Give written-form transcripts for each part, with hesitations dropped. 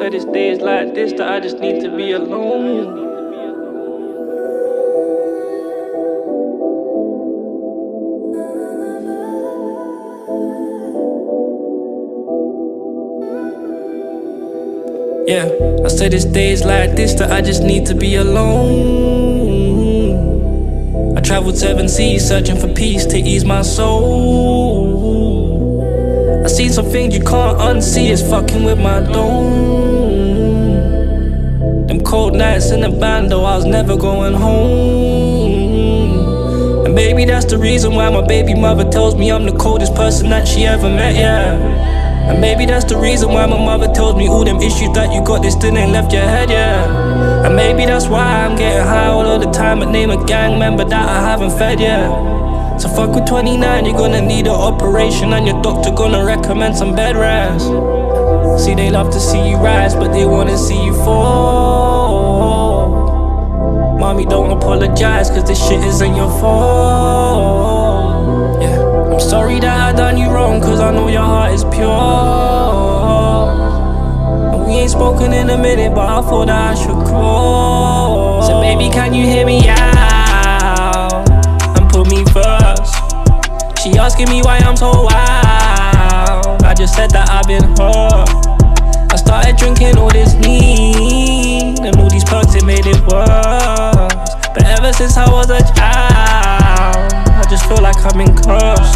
said it's days like this that I just need to be alone. Yeah, I said it's days like this that I just need to be alone. I traveled 7 seas searching for peace to ease my soul. I seen some things you can't unsee, it's fucking with my dome. Them cold nights in the bando, I was never going home. And maybe that's the reason why my baby mother tells me I'm the coldest person that she ever met, yeah. And maybe that's the reason why my mother tells me all them issues that you got, they still ain't left your head, yeah. And maybe that's why I'm getting high all of the time and name a gang member that I haven't fed, yeah. So fuck with 29, you're gonna need an operation and your doctor gonna recommend some bedrest. See, they love to see you rise, but they wanna see you fall. Mommy, don't apologize, cause this shit isn't your fault, yeah. I'm sorry that I done you wrong, cause I know your heart is pure. And we ain't spoken in a minute, but I thought that I should call. So baby, can you hear me out and put me first? She asking me why I'm so wild. I just said that I've been hurt. I started drinking all this lean and all these perks, it made it worse. But ever since I was a child, I just feel like I'm in cursed.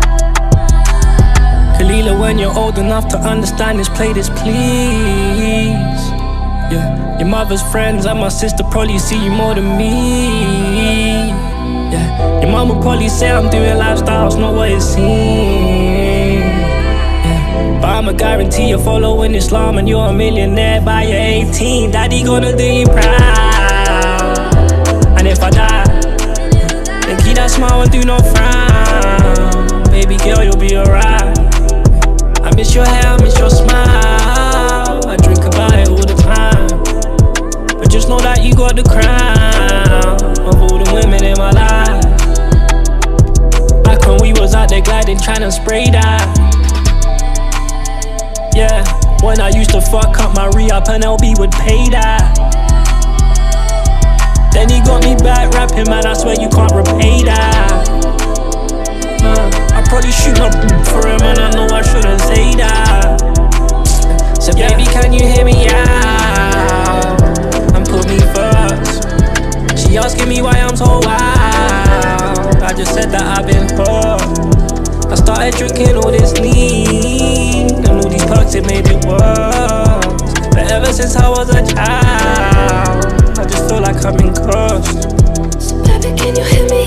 Kalila, when you're old enough to understand this, play this please. Yeah, your mother's friends and my sister probably see you more than me. Yeah, your mom would probably say I'm doing lifestyles, not what it seems. Yeah, but I'ma guarantee you're following Islam and you're a millionaire by your 18. Daddy gonna do you proud. And if I die, then keep that smile and do no frown. Baby girl, you'll be alright. I miss your hair, I miss your smile. I drink about it all the time. But just know that you got the crown of all the women in my life. Back when we was out there gliding, trying to spray that. Yeah, when I used to fuck up my re-up and LB would pay that. Then he got me back rapping, man, I swear you can't repay that. I probably shoot my for him and I know I shouldn't say that. So baby, can you hear me out and put me first? She asking me why I'm so wild. I just said that I've been hurt. I started drinking all this lean and all these perks, it made it worse. But ever since I was a child, I just feel like I'm in cursed. So baby, can you hear me